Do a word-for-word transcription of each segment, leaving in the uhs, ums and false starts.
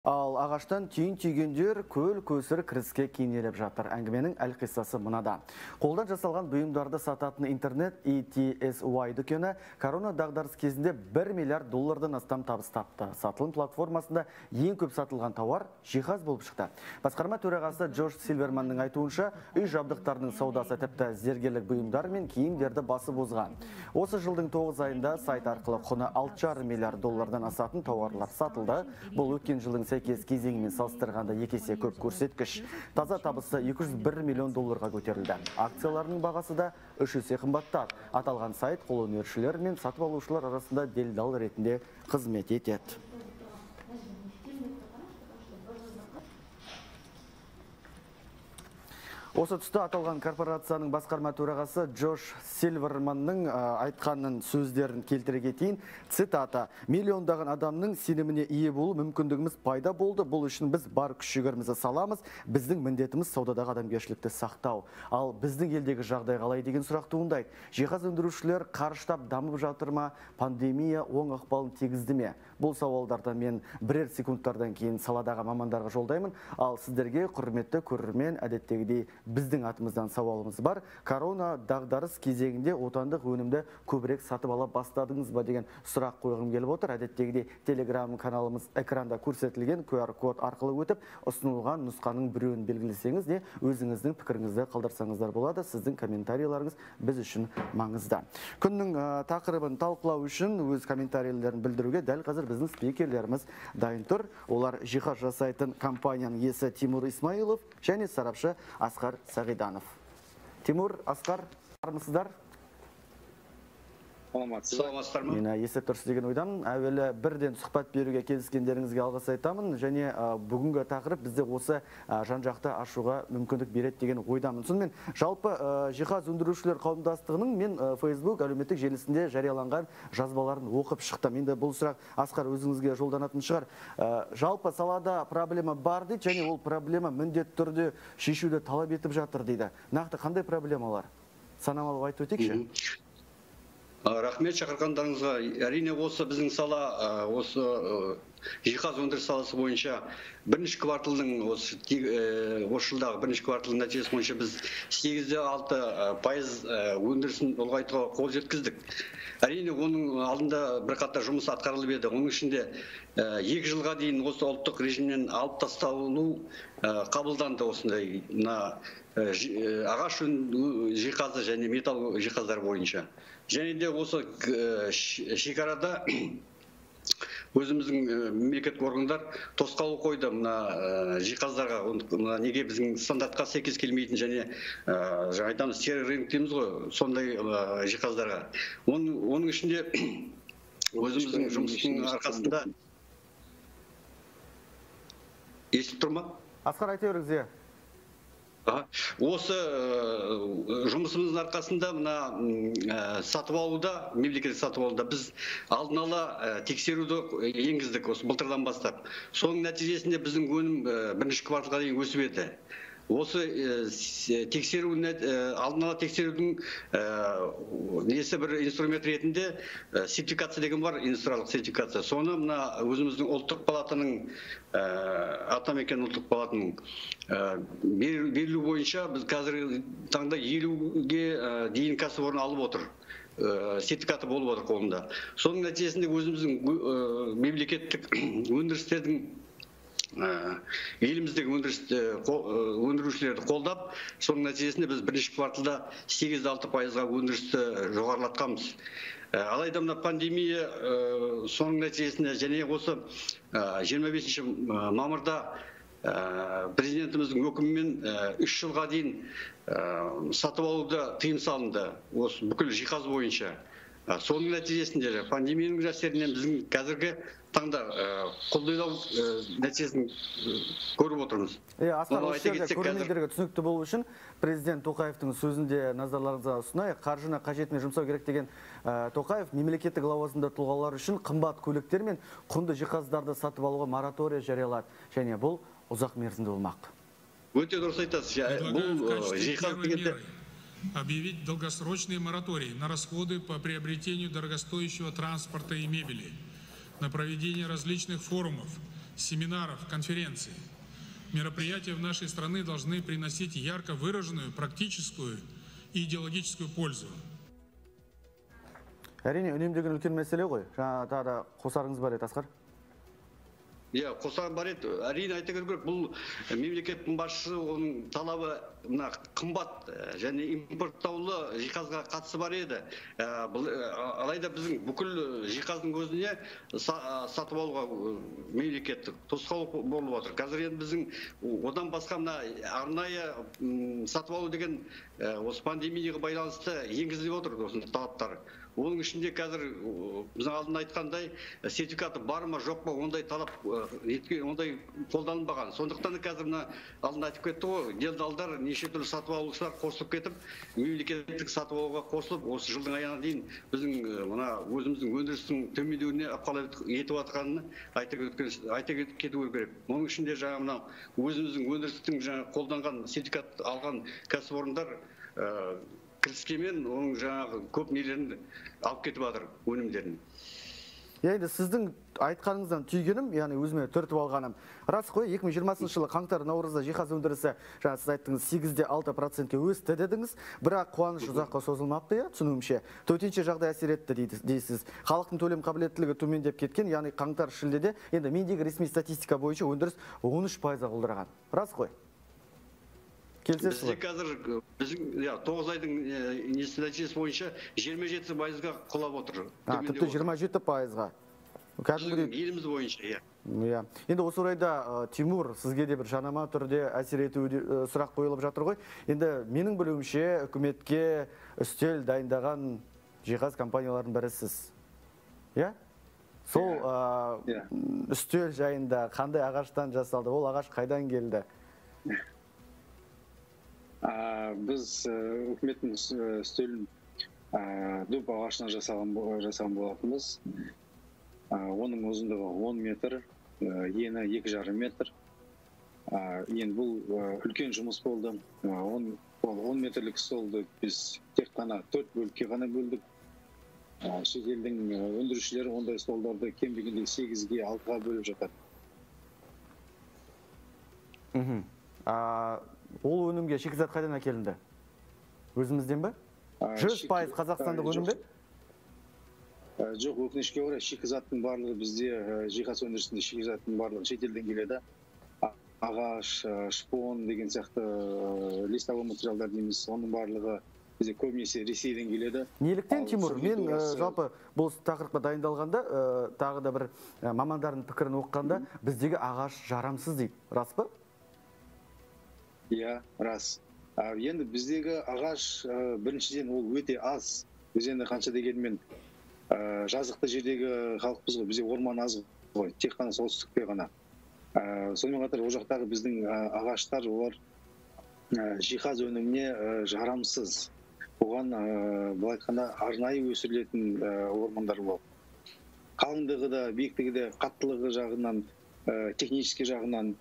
Ал ағаштан түйін түйгендер көл көсір кіріске кейнелеп жатыр. Әңгіменің әлқиссасы мынада. Қолдан жасалған бұйымдарды сататын интернет и ти эс уай дүкені корона дағдарыс кезінде бір миллиард доллардан астам табыс тапты. Сатылым платформасында ең көп сатылған тауар жиһаз болып шықты. Басқарма төрағасы Джош Сильверманның айтуынша, үй жабдықтарының саудасы тіпті зергерлік бұйымдар мен киімдерді басып озған. Осы жылдың тоғыз айында сайт арқылы құны алты жарым миллиард доллардан асатын тауарлар сатылды. Бұл өткен жылдың сәйкес кезеңімен салыстырғанда екі есе көп көрсеткіш. Таза табысы екі жүз бір миллион долларға көтерілді. Акцияларының бағасы да үш есе қымбаттады. Аталған сайт қолөнершілер мен сатып алушылар арасында делдал ретінде қызмет етеді. Осы тұста аталған корпорацияның басқарма төрағасы Джош Сильверманның айтқанын сөздерін келтіре кетейін. Цитата: "Миллиондаған адамның сеніміне ие болу мүмкіндігіміз пайда болды. Бұл үшін біз бар күш-жігерімізді саламыз. Біздің міндетіміз саудадағы адамгершілікті сақтау. Ал біздің елдегі жағдай қалай деген сұрақ туындайды. Жиһаз өндірушілер қарыштап дамып жатыр ма? Пандемия оң ықпалын тигізді ме?" Бұл сауалдардан мен бірер секундтардан кейін саладағы мамандарға жолдаймын. Ал сіздерге, құрметті көрермен, әдеттегідей біздің атымыздан сауалымыз бар. Корона дағдарыс кезеңінде отандық өнімді көбірек сатып ала бастадыңыз ба деген сұрақ қойғым келіп отыр. Әдеттегідей телеграм каналымыз экранда көрсетілген ку ар код арқылы өтіп, ұсынылған нұсқаның біреуін белгілесеңіз, не өзіңіздің пікіріңізді қалдырсаңыздар болады. Сіздің комментарийларыңыз біз үшін маңызды. Күннің тақырыбын талқылау үшін өз комментарийлерін білдіруге дәл қазір біздің спикерлеріміз дайын тұр. Олар жиһаз жасайтын компанияның иесі Тимур Исмаилов және сарапшы Асқар Сағиданов. Тимур, Асқар, армысыздар? Саламатсыздар ма? Мен есеп тұрсыз деген ойдамын. Әуелі бірден сұхбат беруге келіскендеріңізге алғыс айтамын. Және бүгінгі тақырып бізде осы жан-жақты ашуға мүмкіндік береді деген ойдамын. Сонымен жалпы жиһаз өндірушілер қауымдастығының мен Facebook әлеуметтік желісінде жарияланған жазбаларын оқып шықтым. Енді бұл сұрақ Асқар өзіңізге жолданатын шығар. Жалпы салада проблема бар дейді, және ол проблема міндетті түрде шешуді талап етіп жатыр дейді. Нақты қандай проблемалар? Санамалы айтып өтейікші? Рахмет шақырғандарыңызға. Әрине осы біздің сала, осы жиһаз өндіріс саласы бойынша бірінші кварталдың осы жылдағы бірінші кварталдың нәтижесі бойынша біз сегіз де алты пайыз өндірісін ұлғайтуға қол жеткіздік. Әрине оның алдында бірқатар жұмыс атқарылып еді. Оның ішінде екі жылға дейін осы ұлттық режимнен алып тасталу қабылданды. Осындай ағаш жиһазы және металл жиһаздар бойынша. Және де осы шекарада өзіміздің мемлекеттік органдар тосқауыл қойды мына жиһаздарға, неге біздің стандартқа сәйкес келмейтін және айтамыз серый рынок дейміз ғой, сондай жиһаздарға. Оның ішінде өзіміздің жұмыстың арқасында естіп тұр ма? Асқар, айта беріңіз. Осы жұмысымыздың арқасында мына сатып алуда, мемлекеттік сатып алуда біз алдын ала тексеруді енгіздік осы былтырдан бастап. Соның нәтижесінде біздің өнім бірінші кварталға дейін өсіп еді. Осы тексеру, алдын ала тексерудің несі бір инструмент ретінде сертификация деген бар, индустриялық сертификация. Соны мына өзіміздің ұлттық палатаның, атамекен ұлттық палатаның берілу бойынша біз қазіргі таңда елуге дейін кәсіпорын алып отыр. Сертификаты болып отыр қолында. Соның нәтижесінде өзіміздің мемлекеттік өндірістердің еліміздегі өндірушілерді қолдап, соның нәтижесінде біз бірінші кварталда сегіз де алты пайызға өндірісті жоғарылатқанбыз. Алайда мына пандемия соның нәтижесінде және осы жиырма бесінші мамырда президентіміздің өкімімен үш жылға дейін сатып алуды тыйым салынды осы бүкіл жиһаз бойынша. Соның нәтижесінде пандемияның әсерінен біздің қазіргі таңда қолдау нәтижесін көріп отырмыз. Асқар, осы жерде көрермендерге түсінікті болу үшін президент Тоқаевтың сөзінде назарларыңызға ұсынайық. Қаржыны қажетіне жұмсау керек деген Тоқаев мемлекеттік лауазымды тұлғалар үшін қымбат көліктер мен құнды жиһаздарды сатып алуға мораторий жариялады. Және бұл ұзақ мерзімді болмақ. Өте дұрыс айтасыз. Бұл жиһаз дегенде объявить долгосрочный мораторий на расходы по приобретению дорогостоящего транспорта и мебели, на проведение различных форумов семинаров, конференций. Мероприятия в нашей стране должны приносить ярко выраженную практическую и идеологическую пользу. Әрине, үнемдеген үлкен мәселе ғой. Жаңа тағы да қосарыңыз бар еді, Асқар? Иә, қосар бар еді. Әрине айта кету керек, бұл мемлекеттің басшысы, оның талабы мына қымбат және импорттаулы жиһазға қатысы бар еді. Алайда біздің бүкіл жиһаздың өзіне сатып алуға мемлекеттік тосқауыл болып отыр. Қазір енді біздің одан басқа мына арнайы сатып алу деген осы пандемияға байланысты енгізіліп отыр осы талаптар. Оның ішінде қазір біздің алдында айтқандай сертификаты бар ма жоқ па, ондай талап ондай қолданылмаған. Сондықтан қазір мына алдында айтып кетті ғой, делдалдар неше түрлі сатып алушылар қосылып кетіп, мемлекеттік сатып алуға қосылып, осы жылдың аяғына дейін біздің мына өзіміздің өндірістің төмендеуіне ықпал етіп жатқанын айта кету керек. Оның ішінде жаңа мына өзіміздің өндірістің жаңа қолданған сертификат алған кәсіпорындар кіріскемен оның жаңағы көп нелерін алып кетіп жатыр, өнімдерін. Енді сіздің айтқаныңыздан түйгенім, яғни өзіме түртіп алғаным, рас қой, екі мың жиырмасыншы жылы қаңтар наурызда жиһаз өндірісі, жаңа сіз айттыңыз, сегіз де алты процентке өсті дедіңіз, бірақ қуаныш ұзаққа созылмапты, иә, түсінуімше. Төтенше жағдай әсер етті дейсіз. Халықтың төлем қабілеттілігі төмендеп кеткен, яғни қаңтар шілдеде, енді мендегі ресми статистика бойынша өндіріс он үш пайызға құлдыраған. Рас қой? Бізде қазір тоғыз айдың нәтижесі бойынша жиырма жеті пайызға құлап отыр. Тіпті жиырма жеті пайызға. Еліміз бойынша, иә. Енді осы орайда Тимур, сізге де бір жанама түрде әсер ету сұрақ қойылып жатыр ғой. Енді менің білуімше үкіметке үстел дайындаған жиһаз компаниялардың бірісіз. Иә? Сол үстел жайында қандай ағаштан жасалды, ол ағаш қайдан келді? Біз үкіметтің үстелін дуб ағашынан жасаған болатынбыз. Оның ұзындығы он метр, ені екі жарым метр. Енді бұл үлкен жұмыс болды. он метрлік столды біз тек қана төрт бөлікке ғана бөлдік. Шетелдің өндірушілері ондай столдарды кем дегенде сегізге алтыға бөліп жатады. Ол өнімге шикізат қайдан әкелінді? Өзімізден бе? жүз пайыз қазақстандық өнім бе? Жоқ, өкінішке орай шикізаттың барлығы бізде, жиһаз өндірісінде шикізаттың барлығы шетелден келеді. Ағаш, шпон деген сияқты листовой материалдар дейміз, оның барлығы бізде көбінесе Ресейден келеді. Неліктен, Тимур? Мен жалпы бұл тақырыпқа дайындалғанда, тағы да бір мамандардың пікірін оқығанда, біздегі ағаш жарамсыз дейді. Рас па? Иә, рас. Енді біздегі ағаш біріншіден ол өте аз. Біз енді қанша дегенмен жазықты жердегі халықпыз ғой, бізде орман аз ғой, тек қана солтүстікте ғана. Сонымен қатар ол жақтағы біздің ағаштар, олар жиһаз өніміне жарамсыз. Оған былай айтқанда арнайы өсірілетін ормандар болады. Қалыңдығы да, биіктігі де, қаттылығы жағынан, технический жағынан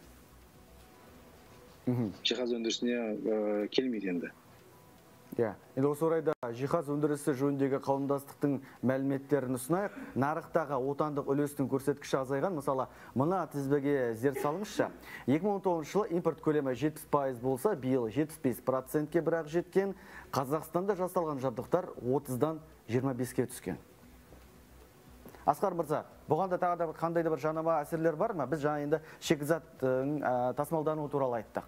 жиһаз өндірісіне келмейді енді. Енді осы орайда жиһаз өндірісі жөніндегі қауымдастықтың мәліметтерін ұсынайық. Нарықтағы отандық үлестің көрсеткіші азайған. Мысалы, мына тізбеге зер салыңызшы. екі мың он тоғызыншы жылы импорт көлемі жетпіс пайыз болса, биыл жетпіс бес процентке бірақ жеткен. Қазақстанда жасалған жабдықтар отыздан жиырма беске түскен. Асқар мырза, бұғанда тағы да қандай да бір жанама әсерлер бар ма? Біз жаңа енді шикізаттың тасымалдануы туралы айттық.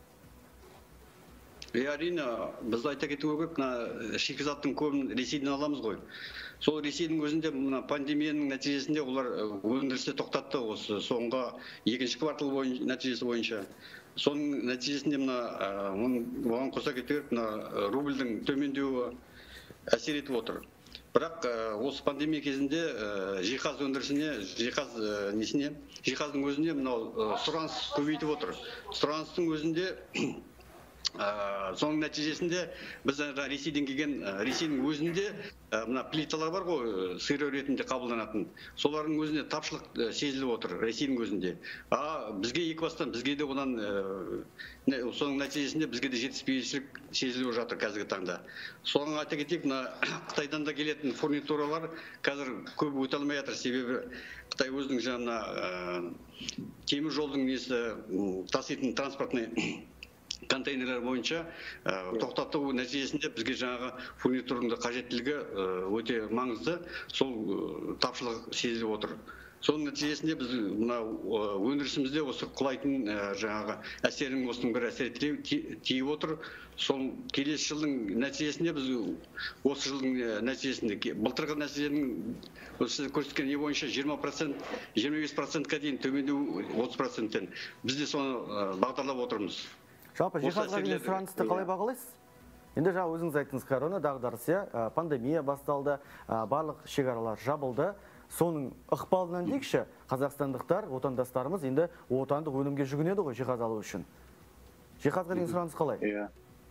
Әрине, біз айта кету керек, шикізаттың көбін Ресейден аламыз ғой. Сол Ресейдің өзінде пандемияның нәтижесінде олар өндірісті тоқтатты осы соңғы екінші квартал нәтижесі бойынша. Соның нәтижесінде оған қоса кету керек, рубльдің төмендеуі әсер етіп отыр. Бірақ осы пандемия кезінде жиһаз өндірісіне, жиһаз несіне, жиһаздың өзіне сұраныс көбейтіп отыр. Сұраныстың өзінде Соның нәтижесінде біз Ресейден келген, Ресейдің өзінде мына плиталар бар ғой, сыры ретінде қабылданатын. Солардың өзінде тапшылық сезіліп отыр Ресейдің өзінде. А бізге екі бастан, бізге де одан соның нәтижесінде бізге де жетіспеушілік сезіліп жатыр қазіргі таңда. Соның айта кетейік, мына Қытайдан да келетін фурнитуралар қазір көп өте алмай жатыр, себебі Қытай өзінің жаңа темір жолдың несі таситын транспортный контейнерлер бойынша тоқтату нәтижесінде бізге жаңағы фурнитурның қажеттілігі өте маңызды, сол тапшылық сезіліп отыр. Соның нәтижесінде біз мына өндірісімізде осы құлайтын жаңағы әсерінің осының бір әсер тиіп отыр. Сол келесі жылдың нәтижесінде біз осы жылдың нәтижесінде былтырғы нәтиженің осы көрсеткен не бойынша жиырма процент, жиырма бес процентке дейін төмендеу отыз проценттен біз де соны бағдарлап отырмыз. Жалпы жиһазға деген сұранысты қалай бағалайсыз? Енді жаңа өзіңіз айттыңыз, корона дағдарысы, пандемия басталды, барлық шекаралар жабылды. Соның ықпалынан дейікші, қазақстандықтар, отандастарымыз енді отандық өнімге жүгінеді ғой жиһаз алу үшін. Жиһазға деген сұраныс қалай? Иә.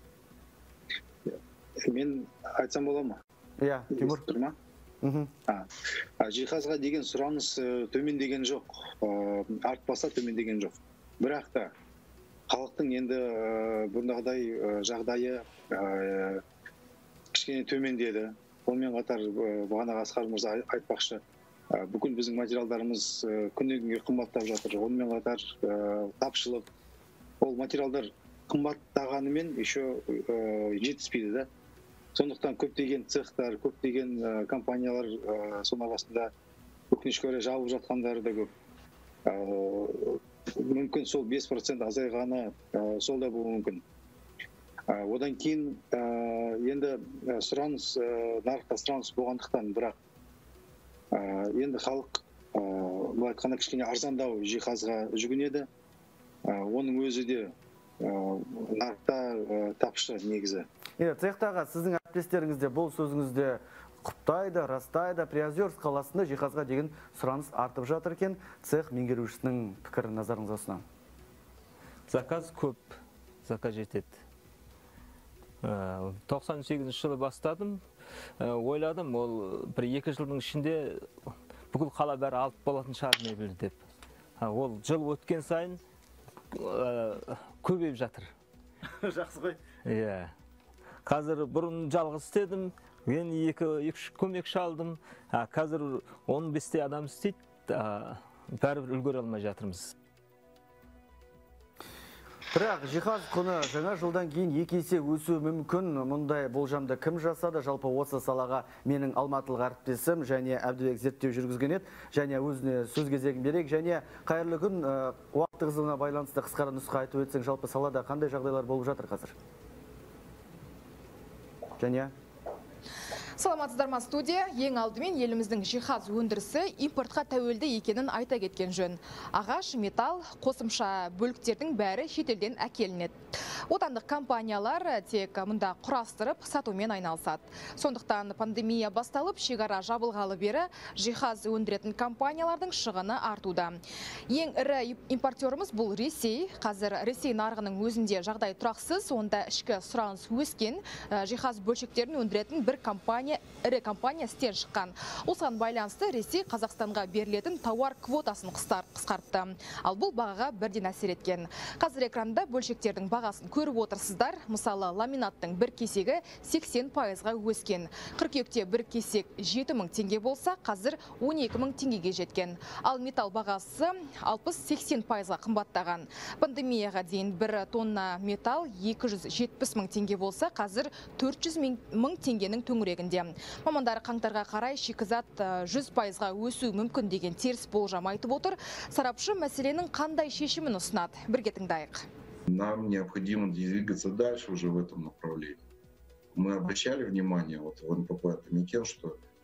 Мен айтсам бола ма? Иә, Тимур. Тұр ма? Жиһазға деген сұраныс төмендеген жоқ, артпаса төмендеген жоқ. Бірақ та халықтың енді бұндағыдай жағдайы кішкене төмендеді. Онымен қатар бағана Асқар мырза айтпақшы, бүкіл біздің материалдарымыз күннен күнге қымбаттап жатыр. Онымен қатар тапшылық, ол материалдар қымбаттағанымен еще жетіспейді да. Сондықтан көптеген цехтар, көптеген компаниялар соның арасында өкінішке орай жабылып жатқандары да көп. Мүмкін сол бес процент азайғаны сол да болуы мүмкін. Одан кейін енді сұраныс, нарықта сұраныс болғандықтан, бірақ енді халық былай айтқанда кішкене арзандау жиһазға жүгінеді. Оның өзі де нарықта тапшы негізі. Цехтағы сіздің әріптестеріңізде бұл сөзіңізде құптайды, растайды. Приозерск қаласында жиһазға деген сұраныс артып жатыр екен. Цех меңгерушісінің пікірін назарыңызға ұсынамын. Заказ көп, заказ жетеді. тоқсан сегізінші жылы бастадым. Ойладым, ол бір екі жылдың ішінде бүкіл қала бәрі алып болатын шығар мебель деп. Ол жыл өткен сайын көбейіп жатыр. Жақсы ғой. Иә. Қазір бұрын жалғыз істедім. Мен екі-үш көмекші алдым. Қазір он бесте адам істейді. Бәрібір үлгере алмай жатырмыз. Бірақ жиһаз құны жаңа жылдан кейін екі есе өсуі мүмкін. Мұндай болжамды кім жасады? Жалпы осы салаға менің алматылық әріптесім және Әбдібек зерттеу жүргізген еді. Және өзіне сөз кезегін берейік. Және қайырлы күн, уақыт тығыздығына байланысты қысқара нұсқа айтып өтсең, жалпы салада қандай жағдайлар болып жатыр қазір? Және Саламатсыздар ма, студия. Ең алдымен еліміздің жиһаз өндірісі импортқа тәуелді екенін айта кеткен жөн. Ағаш, металл, қосымша бөліктердің бәрі шетелден әкелінеді. Отандық компаниялар тек мұнда құрастырып, сатумен айналысады. Сондықтан пандемия басталып, шекара жабылғалы бері жиһаз өндіретін компаниялардың шығыны артуда. Ең ірі импортеріміз бұл Ресей. Қазір Ресей нарығының өзінде жағдай тұрақсыз, онда ішкі сұраныс өскен, жиһаз бөлшектерін өндіретін бір компания ірі компания істен шыққан. Осыған байланысты Ресей Қазақстанға берілетін тауар квотасын қысқартты. Ал бұл бағаға бірден әсер еткен. Қазір экранда бөлшектердің бағасын көріп отырсыздар. Мысалы, ламинаттың бір кесегі сексен пайызға өскен. Қыркүйекте бір кесек жеті мың теңге болса, қазір он екі мың теңгеге жеткен. Ал металл бағасы алпыс-сексен пайызға қымбаттаған. Пандемияға дейін бір тонна металл екі жүз жетпіс мың теңге болса, қазір төрт жүз мың теңгенің төңірегінде. Мамандар қаңтарға қарай шикізат жүз пайызға өсу мүмкін деген теріс болжам айтып отыр. Сарапшы мәселенің қандай шешімін ұсынады? Бірге тыңдайық. Нам необходимо двигаться дальше уже в этом направлении. Мы обращали внимание вот в эн пэ пэ Атамекен, что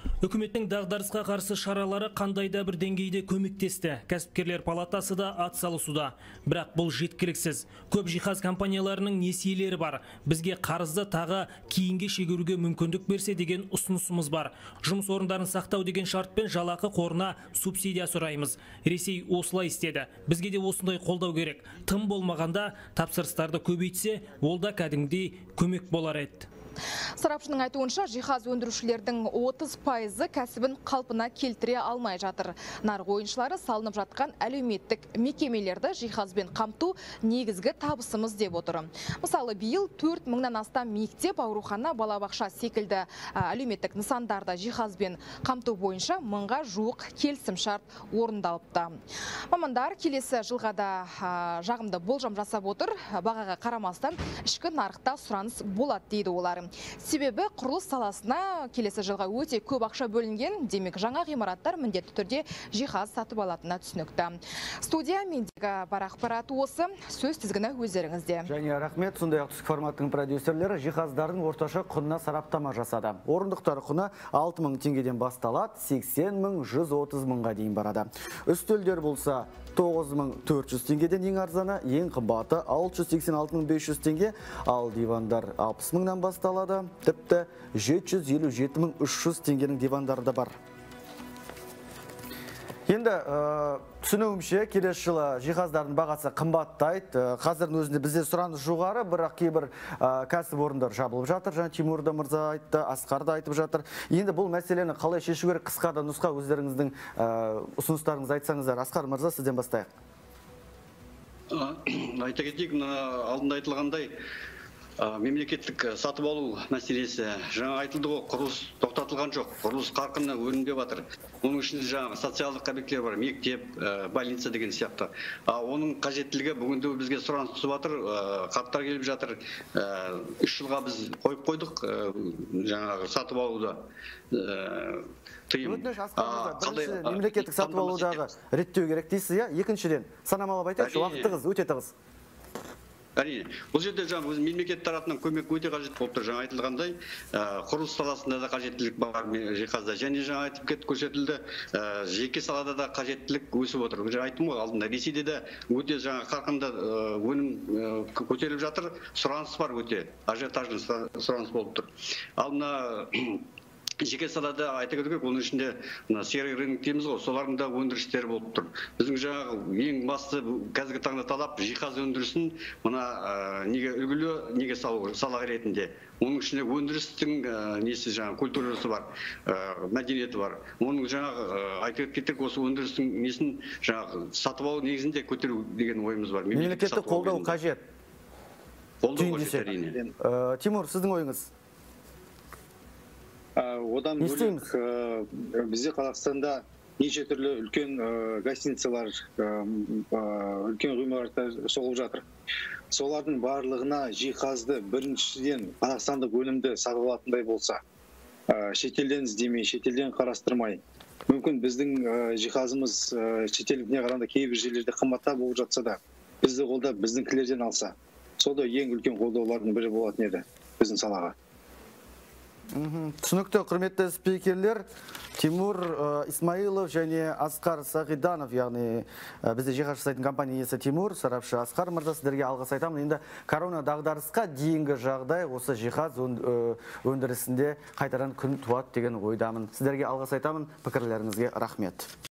Үкіметтің дағдарысқа қарсы шаралары қандай да бір деңгейде көмектесті. Кәсіпкерлер палатасы да атсалысуда. Бірақ бұл жеткіліксіз. Көп жиһаз компанияларының несиелері бар. Бізге қарызды тағы кейінге шегеруге мүмкіндік берсе деген ұсынысымыз бар. Жұмыс орындарын сақтау деген шартпен жалақы қорына субсидия сұраймыз. Ресей осылай істеді. Бізге де осындай қолдау керек. Тым болмағанда тапсырыстарды көбейтсе, ол да кәдімгідей көмек болар еді. Сарапшының айтуынша, жиһаз өндірушілердің отыз пайызы кәсібін қалпына келтіре алмай жатыр. Нарық ойыншылары салынып жатқан әлеуметтік мекемелерді жиһазбен қамту негізгі табысымыз деп отыр. Мысалы, биыл төрт мыңнан астам мектеп, аурухана, балабақша секілді әлеуметтік нысандарды жиһазбен қамту бойынша мыңға жуық келісімшарт орындалыпты. Мамандар келесі жылға да жағымды болжам жасап отыр. Бағаға қарамастан ішкі нарықта сұраныс болады дейді олар. Себебі құрылыс саласына келесі жылға өте көп ақша бөлінген, демек жаңа ғимараттар міндетті түрде жиһаз сатып алатынына түсінікті. Студия мендегі бар ақпарат осы, сөз тізгіні өздеріңізде. Және рахмет, сондай-ақ түскі форматтың продюсерлері жиһаздардың орташа құнына сараптама жасады. Орындықтар құны алты мың теңгеден басталады, сексен мың жүз отыз мыңға дейін барады. Үстелдер болса тоғыз мың төрт жүз теңгеден ең арзаны, ең қымбаты алты жүз сексен алты мың бес жүз теңге, ал дивандар алпыс мыңнан басталады, тіпті жеті жүз елу жеті мың үш жүз теңгенің дивандары да бар. Енді түсінуімше, келесі жылы жиһаздардың бағасы қымбаттайды. Қазірдің өзінде бізде сұраныс жоғары, бірақ кейбір кәсіпорындар жабылып жатыр. Жаңа Тимур да мырза айтты, Асқар да айтып жатыр. Енді бұл мәселені қалай шешу керек, қысқада нұсқа өздеріңіздің ұсыныстарыңызды айтсаңыздар. Асқар мырза, сізден бастайық. Айта кетейік, алдында айтылғандай, мемлекеттік сатып алу мәселесі жаңа айтылды ғой, құрылыс тоқтатылған жоқ, құрылыс қарқыны өріндеп жатыр. Оның ішінде жаңа социалдық объекттер бар, мектеп, больница деген сияқты. Оның қажеттілігі бүгінде бізге сұраныс түсіп жатыр, хаттар келіп жатыр. Үш жылға біз қойып қойдық жаңағы сатып алуда тыйым. Бірінші мемлекеттік сатып алудағы реттеу керек дейсіз, иә? Екіншіден, санамалап айтайықшы, уақытыңыз өте тығыз. Әрине, бұл жерде жаңа мемлекет тарапынан көмек өте қажет болып тұр. Жаңа айтылғандай, құрылыс саласында да қажеттілік бар жиһазда. Және жаңа айтып кетіп көрсетілді, жеке салада да қажеттілік өсіп отыр. Жаңа айттым ғой, алдында Ресейде де өте жаңа қарқында өнім көтеріліп жатыр, сұраныс бар өте, ажиотажды сұраныс болып тұр. Ал мына жеке салада айта кету керек, оның ішінде серый рынок дейміз ғой, солардың да өндірістері болып тұр. Біздің жаңағы ең басты қазіргі таңда талап жиһаз өндірісін мына неге үлгілі, неге сала ретінде. Оның ішінде өндірістің несі жаңағы культурасы бар, мәдениеті бар. Оның жаңағы айта кетсек, осы өндірістің несін жаңағы сатып алу негізінде көтеру деген ойымыз бар. Мемлекеттік қолдау қажет. Қолдау қажет әрине. Тимур, сіздің ойыңыз? Одан бөлек бізде Қазақстанда неше түрлі үлкен гостиницалар, үлкен ғимараттар соғылып жатыр. Солардың барлығына жиһазды біріншіден қазақстандық өнімді сатып алатындай болса, шетелден іздемей, шетелден қарастырмай, мүмкін біздің жиһазымыз шетелдікіне қарағанда кейбір жерлерде қымбаттау болып жатса да, бізді қолдап біздіңкілерден алса, сол да ең үлкен қолдаулардың бірі болатын еді біздің салаға. Түсінікті, құрметті спикерлер, Тимур Исмаилов және Асқар Сағиданов, яғни бізде жиһаз жасайтын компания иесі Тимур, сарапшы Асқар мырза, сіздерге алғыс айтамын. Енді корона дағдарысқа дейінгі жағдай осы жиһаз өндірісінде қайтадан күн туады деген ойдамын. Сіздерге алғыс айтамын, пікірлеріңізге рахмет.